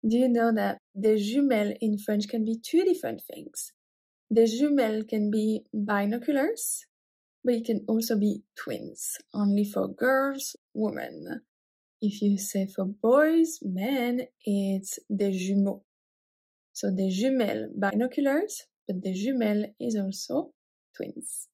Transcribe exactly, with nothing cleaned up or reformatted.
Do you know that des jumelles in French can be two different things? Des jumelles can be binoculars, but it can also be twins, only for girls, women. If you say for boys, men, it's des jumeaux. So des jumelles, binoculars, but des jumelles is also twins.